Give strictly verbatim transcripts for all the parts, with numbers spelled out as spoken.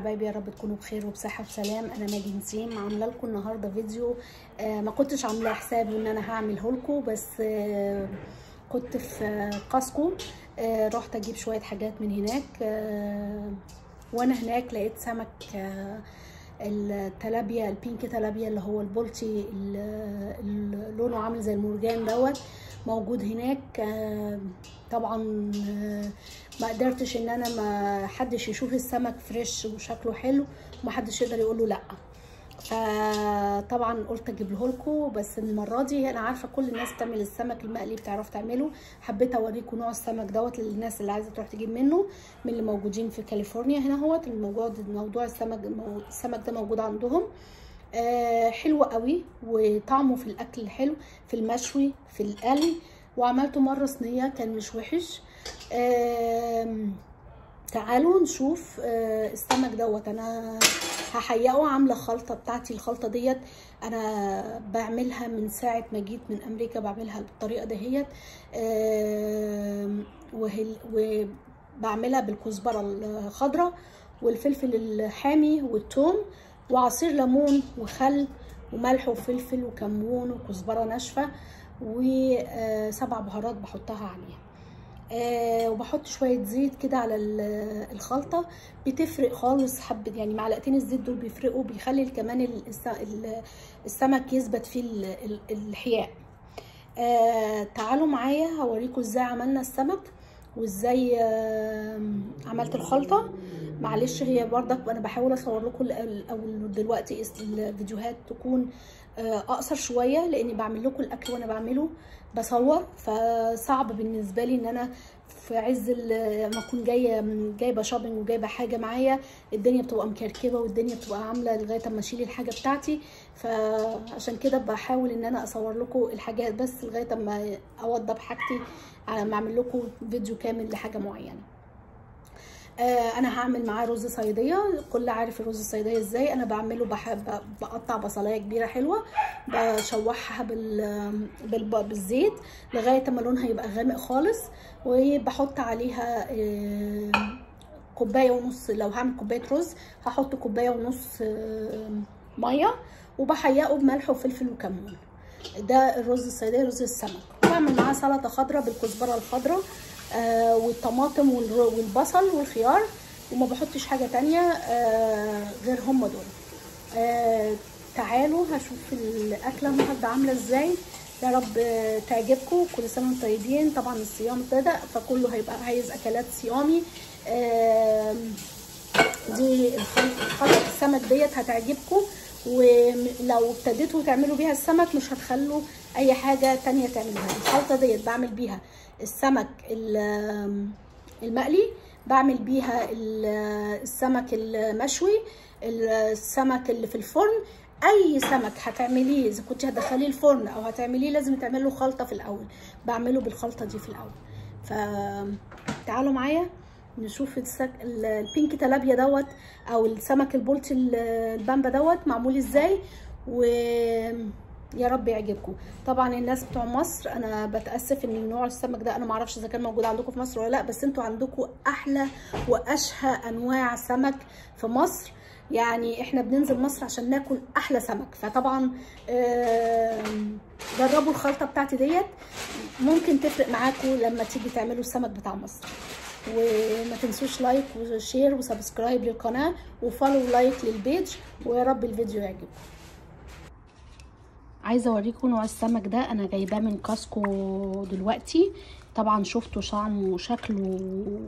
حبايبي، يا رب تكونوا بخير وبصحه وسلام. انا ماجي نسيم عامله لكم النهارده فيديو آه ما كنتش عامله حسابي ان انا هعمله لكم، بس آه كنت في آه كاسكو. آه رحت اجيب شويه حاجات من هناك. آه وانا هناك لقيت سمك آه التلابيا، البينك تلابيا اللي هو البلطي اللي لونه عامل زي المرجان دوت موجود هناك. آه طبعا ما قدرتش ان انا ما حدش يشوف السمك فريش وشكله حلو وما حدش يقدر يقول له لا، فطبعا قلت اجيبه لكم. بس المره دي انا عارفه كل الناس بتعمل السمك المقلي، بتعرف تعمله. حبيت اوريكم نوع السمك دوت للناس اللي عايزه تروح تجيب منه، من اللي موجودين في كاليفورنيا هنا. هوت الموجود موضوع السمك السمك ده موجود عندهم. آه حلو قوي وطعمه في الاكل حلو، في المشوي في القلي، وعملته مره صينيه كان مش وحش. آه تعالوا نشوف آه السمك دوت. انا هحيقه، عامله خلطه بتاعتي. الخلطه ديت انا بعملها من ساعه ما جيت من امريكا، بعملها بالطريقه دهيت. آه وبعملها بالكزبره الخضراء والفلفل الحامي والثوم وعصير ليمون وخل وملح وفلفل وكمون وكزبره ناشفه وسبع بهارات بحطها عليها. آه وبحط شويه زيت كده على الخلطه، بتفرق خالص. حبه يعني معلقتين الزيت دول بيفرقوا، بيخلي كمان السمك يثبت فيه الحياء. آه تعالوا معايا هوريكم ازاي عملنا السمك وازاي آه عملت الخلطه. معلش هي برضك انا بحاول اصور لكم الاول دلوقتي الفيديوهات تكون آه اقصر شويه، لاني بعمل لكم الاكل وانا بعمله بصور، فصعب بالنسبه لي ان انا في عز ما اكون جايه جايبه شوبينج وجايبه حاجه معايا، الدنيا بتبقى مكركبه والدنيا بتبقى عامله لغايه اما اشيل الحاجه بتاعتي. فعشان كده بحاول ان انا اصور لكم الحاجات بس لغايه اما اوضب حاجتي على ما اعمل لكم فيديو كامل لحاجه معينه. آه انا هعمل معاه رز صياديه. كل عارف الرز الصياديه ازاي انا بعمله. بحب بقطع بصلايه كبيره حلوه، بشوحها بال... بال... بالزيت لغايه اما لونها يبقى غامق خالص، وبحط عليها آه كوبايه ونص. لو هعمل كوبايه رز هحط كوبايه ونص آه ميه، وبحيقه بملح وفلفل وكمون. ده الرز الصياديه، رز السمك. وبعمل معاه سلطه خضراء بالكزبره الخضراء آه والطماطم والبصل والخيار، وما بحطش حاجه تانية آه غير هم دول. آه تعالوا هشوف الاكله النهارده عامله ازاي. يا رب آه تعجبكم. كل سنه وانتم طيبين. طبعا الصيام ابتدى فكله هيبقى عايز اكلات صيامي. آه دي خلطه السمك ديت هتعجبكم، ولو ابتديتوا تعملوا بيها السمك مش هتخلوا اي حاجه تانية تعملوها. الخلطه ديت بعمل بيها السمك المقلي، بعمل بيها السمك المشوي، السمك اللي في الفرن. اي سمك هتعمليه اذا كنت هتدخليه الفرن او هتعمليه لازم تعمل له خلطه في الاول. بعمله بالخلطه دي في الاول. فتعالوا معايا نشوف السك... البينك تلابيا دوت او السمك البلطي البامبا دوت معمول ازاي، ويا رب يعجبكم. طبعا الناس بتوع مصر انا بتاسف ان نوع السمك ده انا معرفش اذا كان موجود عندكم في مصر ولا لا، بس انتوا عندكم احلى واشهى انواع سمك في مصر. يعني احنا بننزل مصر عشان ناكل احلى سمك. فطبعا جربوا الخلطه بتاعتي ديت، ممكن تفرق معاكم لما تيجي تعملوا السمك بتاع مصر. وما تنسوش لايك وشير وسبسكرايب للقناه وفولو لايك للبيج، ويا رب الفيديو يعجبكم. عايزه اوريكم نوع السمك ده. انا جايباه من كاسكو دلوقتي. طبعا شفتوا طعمه وشكله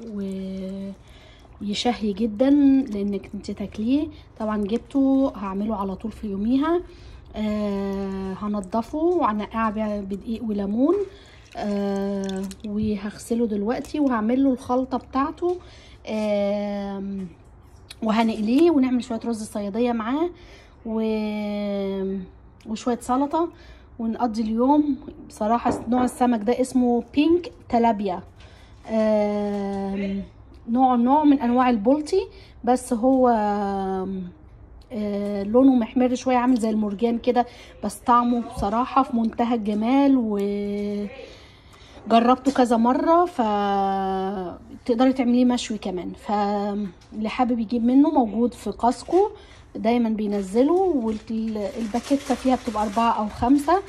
ويشهي جدا لانك انت تاكليه. طبعا جبته هعمله على طول في يوميها. آه هنضفه وهنقعه بدقيق وليمون. آه وهغسله دلوقتي وهعمل له الخلطه بتاعته. آه وهنقليه ونعمل شويه رز صياديه معاه و... وشويه سلطه ونقضي اليوم. بصراحه نوع السمك ده اسمه بينك تلابيا. آه نوع نوع من انواع البلطي، بس هو آه لونه محمر شويه عامل زي المرجان كده، بس طعمه بصراحه في منتهى الجمال. و جربته كذا مره، ف تقدري تعمليه مشوي كمان. فاللي حابب يجيب منه موجود في كاسكو دايما بينزلوا، والباكيتة فيها بتبقى اربعة او خمسة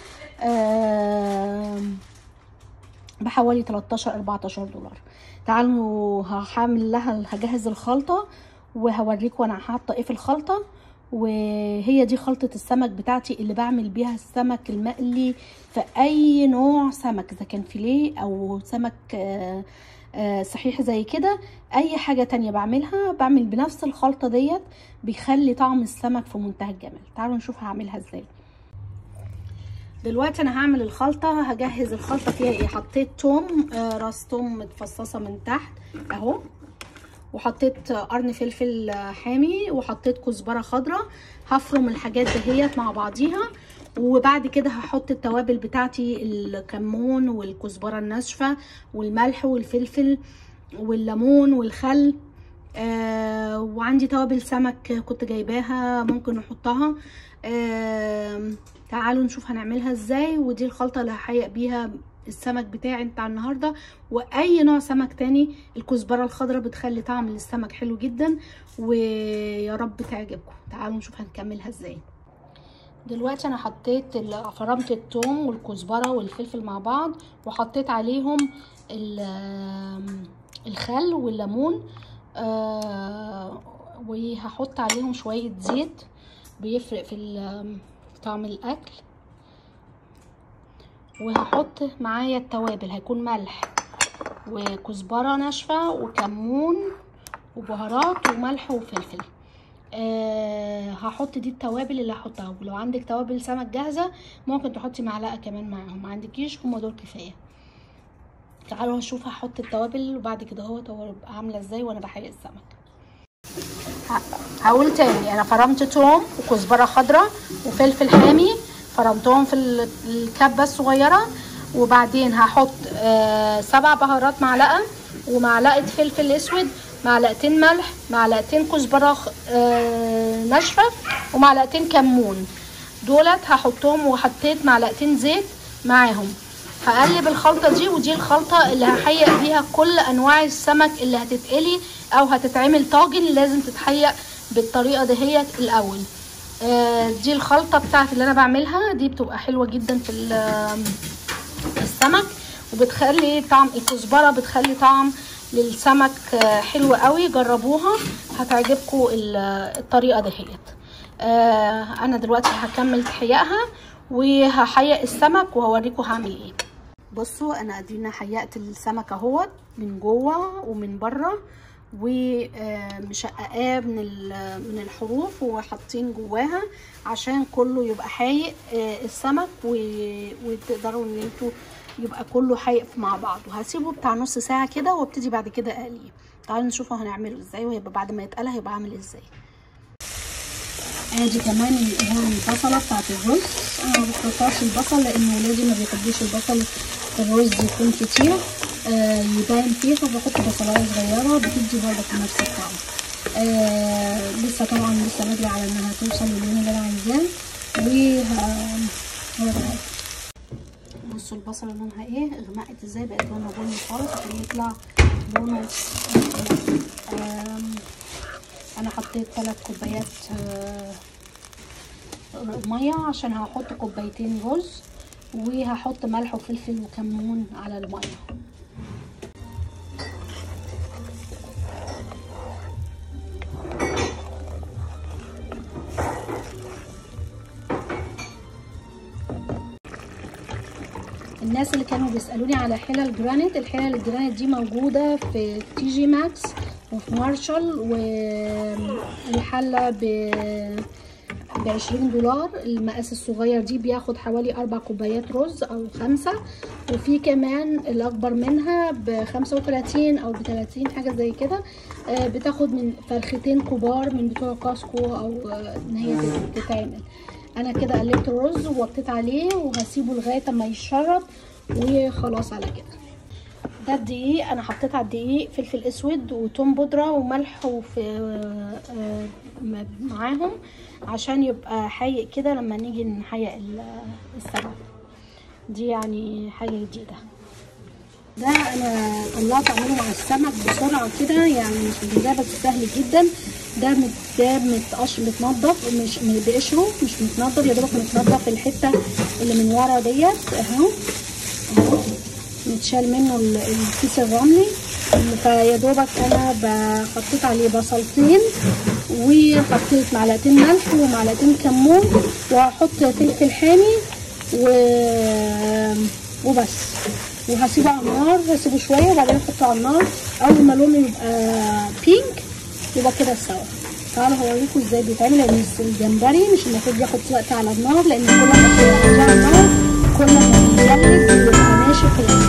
بحوالي تلتاشر اربعتاشر دولار. تعالوا هعمل لها، هجهز الخلطة وهوريكم انا حاطه ايه في الخلطة. وهي دي خلطة السمك بتاعتي اللي بعمل بيها السمك المقلي في اي نوع سمك، اذا كان فيليه او سمك آآ آآ صحيح زي كده. اي حاجة تانية بعملها بعمل بنفس الخلطة ديت، بيخلي طعم السمك في منتهى الجمال. تعالوا نشوف هعملها ازاي. دلوقتي انا هعمل الخلطة. هجهز الخلطة فيها ايه. حطيت توم، آه راس توم متفصصة من تحت اهو، وحطيت قرن فلفل حامي، وحطيت كزبرة خضراء. هفرم الحاجات دهيت مع بعضيها، وبعد كده هحط التوابل بتاعتي، الكمون والكزبرة الناشفة والملح والفلفل والليمون والخل. آه وعندي توابل سمك كنت جايباها ممكن نحطها. آه تعالوا نشوف هنعملها ازاي. ودي الخلطة اللي هحيق بيها السمك بتاعي بتاع النهارده، واي نوع سمك تاني. الكزبره الخضراء بتخلي طعم للسمك حلو جدا، ويا رب تعجبكم. تعالوا نشوف هنكملها ازاي. دلوقتي انا حطيت فرمت الثوم والكزبره والفلفل مع بعض، وحطيت عليهم الخل والليمون، آه وهحط عليهم شويه زيت بيفرق في طعم الاكل. وهحط معايا التوابل، هيكون ملح وكزبره ناشفه وكمون وبهارات وملح وفلفل. أه هحط دي التوابل اللي هحطها. ولو عندك توابل سمك جاهزه ممكن تحطي معلقه كمان معاهم، ما عندكيش هما دول كفايه. تعالوا نشوف هحط التوابل وبعد كده هو تبقى عامله ازاي وانا بحيق السمك. هقول تاني، انا فرمت توم وكزبره خضراء وفلفل حامي، فرمتهم في الكبه الصغيره. وبعدين هحط آه سبع بهارات، معلقه ومعلقه فلفل اسود، معلقتين ملح، معلقتين كزبره آه ناشفه، ومعلقتين كمون. دولت هحطهم، وحطيت معلقتين زيت معاهم. هقلب الخلطه دي، ودي الخلطه اللي هحيق بيها كل انواع السمك اللي هتتقلي او هتتعمل طاجن. لازم تتحيق بالطريقه دهيت الاول. آه دي الخلطه بتاعتي اللي انا بعملها، دي بتبقى حلوه جدا في السمك، وبتخلي طعم الكزبره بتخلي طعم للسمك حلو قوي. جربوها هتعجبكم الطريقه دهيت. آه انا دلوقتي هكمل تحيقها وهحيق السمك وهوريكم هعمل ايه. بصوا انا ادينا حيقت السمك اهوت من جوه ومن بره، ومشققاه من من الحروف وحاطين جواها عشان كله يبقى حايق السمك، وتقدروا ان انتوا يبقى كله حايق مع بعض. وهسيبه بتاع نص ساعه كده وابتدي بعد كده اقليه. تعالوا نشوفوا هنعمله ازاي، وهيبقى بعد ما يتقلى هيبقى عامل ازاي. ادي كمان البصله بتاعت الرز. انا ما بحطهاش البصل لانه ولادي ما بيحبوش البصل الرز يكون كتير آه يبان فيه، فبحط بصلايه صغيره بتدي برضه نفس الطعم. آه لسه طبعا لسه بدري على انها توصل للون اللي انا عايزاه. وه بصوا البصله لونها ايه، غمقت ازاي، بقت لونها بني خالص عشان يطلع لونه. انا حطيت ثلاث كوبايات ميه عشان هحط كوبايتين رز، وهحط ملح وفلفل وكمون على الميه. الناس اللي كانوا بيسالوني على حلل جرانيت، الحلل الجرانيت دي موجوده في تي جي ماكس وفي مارشال، والحله ب بعشرين دولار. المقاس الصغير دي بياخد حوالي اربع كوبايات رز او خمسة، وفي كمان الاكبر منها بخمسة وتلاتين او بتلاتين حاجه زي كده، بتاخد من فرختين كبار من بتوع كاسكو او ان هي تتعمل. انا كده قلبت الرز ووطيت عليه وهسيبه لغايه اما يشرب وخلاص على كده. ده الدقيق، انا حطيت على الدقيق فلفل اسود وتوم بودره وملح وفي معاهم عشان يبقى حايق كده لما نيجي نحيق السمك. دي يعني حاجه جديده. ده انا طلعت اعمله مع السمك بسرعه كده، يعني مش ازاي بس سهل جدا. ده مت ده متقش متنضف، مش بقشره، مش متنضف، يا دوبك متنضف الحته اللي من ورا ديت اهو اهو، متشال منه الكيس الرملي. فيا دوبك انا حطيت عليه بصلتين وحطيت معلقتين ملح ومعلقتين كمون، وهحط فلفل حامي و... وبس، وهسيبه على النار، هسيبه شويه وبعدين احطه على النار. اول ما لونه يبقى بينك يبقى كده استوى. تعالوا هوريكم ازاي بيتعمل، لان الجمبري مش المفروض ياخد وقت على النار، لان كل ما تحطيه على النار كل ما بيجلد ويبقى ناشف.